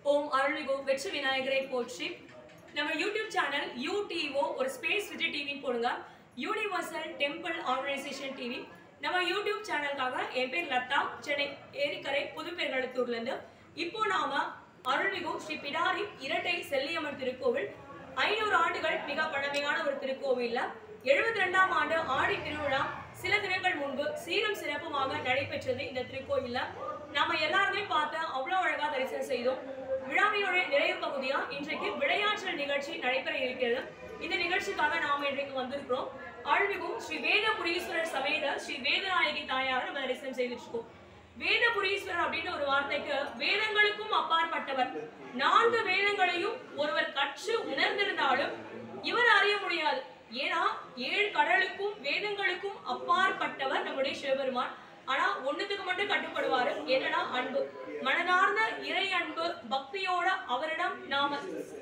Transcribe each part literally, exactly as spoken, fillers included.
ஓம் அருள்மிகு வெற்றி விநாயகரை போற்றி. நம்ம யூடியூப் சேனல் யூடிஓ ஒரு ஸ்பேஸ் விஜய் டிவின்னு போடுங்க. Universal temple organisation TV. நம்ம யூடியூப் சேனலுக்காக என் பேர் லதா, சென்னை ஏரிக்கரை புதுப்பெருங்கலத்தூர்லேருந்து. இப்போ நாம அருள்மிகு ஸ்ரீ பிடாரி இரட்டை செல்லியம்மன் திருக்கோவில் ஐநூறு ஆண்டுகள் மிக பழமையான ஒரு திருக்கோவில்ல எழுபத்தி ரெண்டாம் ஆண்டு ஆடி திருவிழா சில தினங்கள் முன்பு சீரும் சிறப்புமாக நடைபெற்றது. இந்த திருக்கோயில்ல நாம எல்லாருமே பார்த்து அவ்வளோ அழகா தரிசனம் செய்தோம். விழாவினுடைய நிறைவு பகுதியா இன்றைக்கு விளையாட்டு நிகழ்ச்சி நடைபெற இருக்கிறது. இந்த நிகழ்ச்சிக்காக நாம இன்றைக்கு வந்திருக்கிறோம். அருள்மிகு ஸ்ரீ வேதபுரீஸ்வரர் சமேத ஸ்ரீ வேதநாயகி தாயாரை நம்ம தரிசனம் செய்துட்டு இருக்கோம். வேதபுரீஸ்வரர் அப்படின்னு ஒரு வார்த்தைக்கு வேதங்களுக்கும் அப்பாற்பட்டவர். நான்கு வேதங்களையும் ஒருவர் கற்று உணர்ந்திருந்தாலும் இவர் அறிய முடியாது. ஏன்னா ஏழு கடலுக்கும் வேதங்களுக்கும் அப்பாற்பட்டவர் நம்முடைய சிவபெருமான். ஆனா ஒண்ணுத்துக்கு மட்டும் கட்டுப்படுவாரு, என்னன்னா அன்பு. மனதார்ந்த இறை அன்பு பக்தியோட அவரிடம் நாம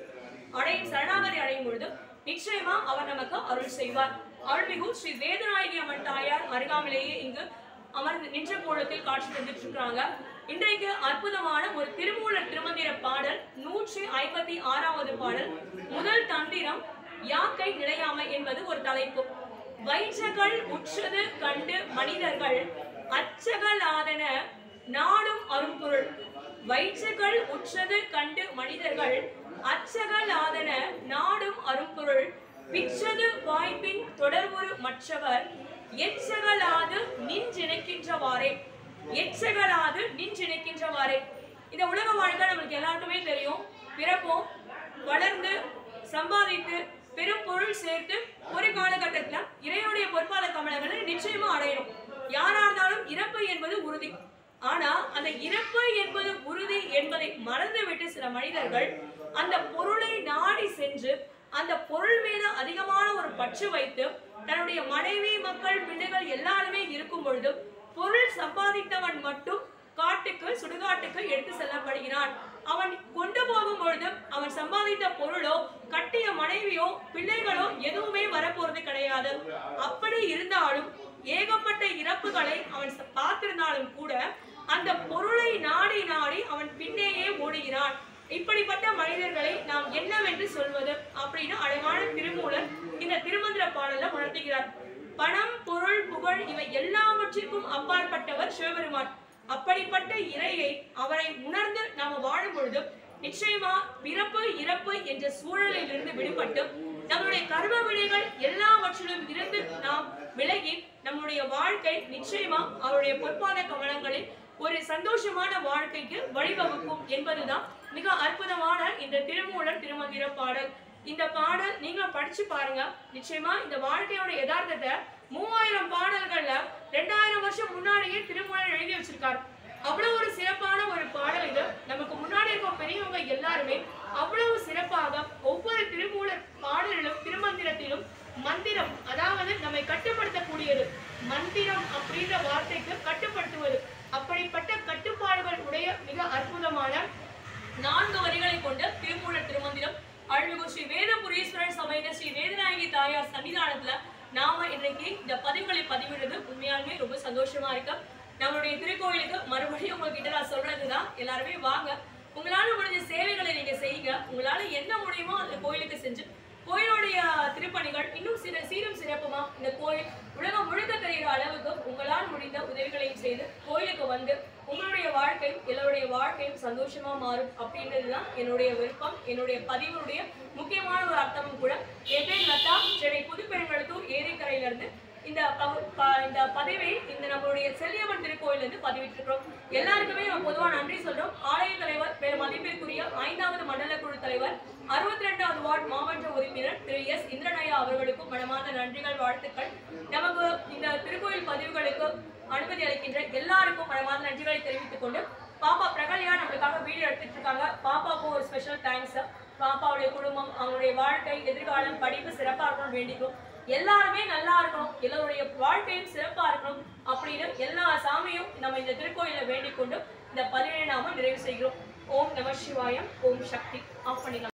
அடையும் சரணாகதி அடையும் பொழுது நிச்சயமா அவர் நமக்கு அருள் செய்வார். அருள்மிகு ஸ்ரீ வேதநாயகி அம்மன் தாயார் அருகாமையிலேயே இங்கு அமர்ந்து நின்ற கோலத்தில் காட்சி தந்துட்டு இருக்காங்க. இன்றைக்கு அற்புதமான ஒரு திருமூலர் திருமந்திர பாடல் நூற்றி ஐம்பத்தி ஆறாவது பாடல். முதல் தந்திரம் யாக்கை நிலையாமை என்பது ஒரு தலைப்பு. வைச்சகள் உற்றது கண்டு மனிதர்கள் அச்சகலாதன நாடும் அரும்பொருள். வைச்சகள் உற்றது கண்டு மனிதர்கள் அச்சகலாதன நாடும் அரும்பொருள். பிச்சது வாய்ப்பின் தொடர்புறு மற்றவர் எச்சகலாது நின்றிணைக்கின்றவாறே. எச்சகலாது நின்றிணைக்கின்றவாறே. இந்த உலக வாழ்க்கை நம்மளுக்கு எல்லாருக்குமே தெரியும். பிறப்போம், வளர்ந்து சம்பாதித்து பெரும் பொருள் சேர்த்து ஒரு காலகட்டத்தில் இறைவனுடைய பொற்பாத கமலங்களை நிச்சயமா அடையணும். யாரா இருந்தாலும் இறப்பு என்பது உறுதி. ஆனா அந்த இறப்பு என்பது உறுதி என்பதை மறந்துவிட்டு சில மனிதர்கள் அந்த பொருளை நாடி சென்று அந்த பொருள் மீது அதிகமான ஒரு பற்று வைத்து தன்னுடைய மனைவி மக்கள் பிள்ளைகள் எல்லாருமே இருக்கும் பொழுது பொருள் சம்பாதித்தவன் மட்டும் காட்டுக்கு சுடுகாட்டுக்கு எடுத்து செல்லப்படுகிறான். அவன் கொண்டு போகும் பொழுது அவன் சம்பாதித்த பொருளோ கட்டிய மனைவியோ பிள்ளைகளோ எதுவுமே வரப்போறது கிடையாது. அப்படி இருந்தாலும் ஏகப்பட்ட இறப்புகளை அவன் பார்த்திருந்தாலும் கூட அந்த பொருளை நாடி நாடி அவன் பின்னேயே ஓடுகிறான். இப்படிப்பட்ட மனிதர்களை நாம் என்னவென்று சொல்வது அப்படின்னு அழகான திருமூலர் இந்த திருமந்திர பாடல உணர்த்துகிறார். பணம், பொருள், புகழ் இவை எல்லாவற்றிற்கும் அப்பாற்பட்டவர் சிவபெருமான். அப்படிப்பட்ட இறையை அவரை உணர்ந்து நாம வாழும் பொழுது நிச்சயமா பிறப்பு இறப்பு என்ற சூழலில் இருந்து விடுபட்டு நம்முடைய கர்ம வினைகள் எல்லாவற்றிலும் இருந்து நாம் விலகி நம்முடைய வாழ்க்கை நிச்சயமா அவருடைய பொற்பாத கமலங்களில் ஒரு சந்தோஷமான வாழ்க்கைக்கு வழிவகுக்கும் என்பதுதான் மிக அற்புதமான இந்த திருமூலர் திருமந்திர பாடல். இந்த பாடல் நீங்க படிச்சு பாருங்க. நிச்சயமா இந்த வாழ்க்கையோட யதார்த்தத்தை மூவாயிரம் பாடல்கள்ல ரெண்டாயிரம் வருஷம் முன்னாடியே திருமூலர் எழுதி வச்சிருக்காரு. அவ்வளவு ஒரு சிறப்பான ஒரு பாடல் இது. நமக்கு முன்னாடி இருக்க பெரியவங்க எல்லாருமே அவ்வளவு சிறப்பாக ஒவ்வொரு திருமூலர் பாடலிலும் திருமந்திரத்திலும் மந்திரம், அதாவது நம்மை கட்டுப்படுத்தக்கூடியது. மந்திரம் அப்படின்ற வார்த்தைக்கு கட்டுப்படுத்துவது. அப்படிப்பட்ட கட்டுப்பாடுகள் உடைய மிக அற்புதமான நான்கு வரிகளை கொண்ட திருமூலர் திருமந்திரம். அருள்மிகு ஸ்ரீ வேதபுரீஸ்வரர் சமேத ஸ்ரீ வேதநாயகி தாயார் சன்னிதானத்துல நாம இன்றைக்கு இந்த பதிவுகளை பதிவிடுறது உண்மையாலுமே ரொம்ப சந்தோஷமா இருக்கு. நம்மளுடைய திருக்கோயிலுக்கு மறுபடியும் உங்ககிட்ட நான் சொல்றதுதான், எல்லாருமே வாங்க, உங்களால முடிஞ்ச சேவைகளை நீங்க செய்யுங்க. உங்களால என்ன முடியுமோ அந்த கோயிலுக்கு செஞ்சு கோயிலுடைய திருப்பணிகள் இன்னும் சிற சீரும் சிறப்புமா இந்த கோயில் உலகம் முழுக்க தெரிகிற அளவுக்கு உங்களால் முடிந்த உதவிகளையும் செய்து கோயிலுக்கு வந்து உங்களுடைய வாழ்க்கை எல்லோருடைய வாழ்க்கையும் சந்தோஷமா மாறும் அப்படின்றதுதான் என்னுடைய விருப்பம். என்னுடைய பதிவுடைய முக்கியமான ஒரு அர்த்தமும் கூட. என் பேர் லதா, சென்னை புதுப்பெருங்கலத்தூர் ஏரிக்கரையிலிருந்து இந்த இந்த பதிவை இந்த நம்மளுடைய செல்லியம்மன் திருக்கோயிலிருந்து பதிவிட்டிருக்கிறோம். எல்லாருக்குமே நம்ம பொதுவாக நன்றி சொல்றோம். ஆலய தலைவர் பேர் மதிப்பிற்குரிய ஐந்தாவது மண்டல குழு தலைவர் அறுபத்தி ரெண்டாவது வார்டு மாவட்ட உறுப்பினர் திரு எஸ் இந்திரநயா அவர்களுக்கும் மனமார்ந்த நன்றிகள், வாழ்த்துக்கள். நமக்கு இந்த திருக்கோயில் பதிவுகளுக்கு அனுமதி அளிக்கின்ற எல்லாருக்கும் மனமார்ந்த நன்றிகளை தெரிவித்துக் கொண்டு பாப்பா பிரகல்யா நம்மளுக்காக வீடியோ எடுத்துட்டு இருக்காங்க. பாப்பாவுக்கும் ஒரு ஸ்பெஷல் தேங்க்ஸ். பாப்பாவுடைய குடும்பம், அவங்களுடைய வாழ்க்கை, எதிர்காலம், படிப்பு சிறப்பாக இருக்கணும்னு வேண்டிக்கும். எல்லாருமே நல்லா இருக்கணும், எல்லோருடைய வாழ்க்கையும் சிறப்பா இருக்கணும் அப்படின்னு எல்லா சாமியும் நம்ம இந்த திருக்கோயில வேண்டிக் கொண்டு இந்த பதிவை நாம நிறைவு செய்கிறோம். ஓம் நம சிவாயம். ஓம் சக்தி. ஆஃப் பண்ணிக்கலாம்.